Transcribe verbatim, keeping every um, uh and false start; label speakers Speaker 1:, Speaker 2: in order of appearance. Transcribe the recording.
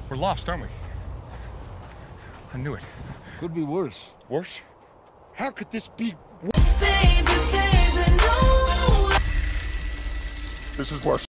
Speaker 1: We're lost, aren't we? I knew it.
Speaker 2: Could be worse.
Speaker 1: Worse? How could this be?
Speaker 3: Baby, baby, no.
Speaker 1: This is worse.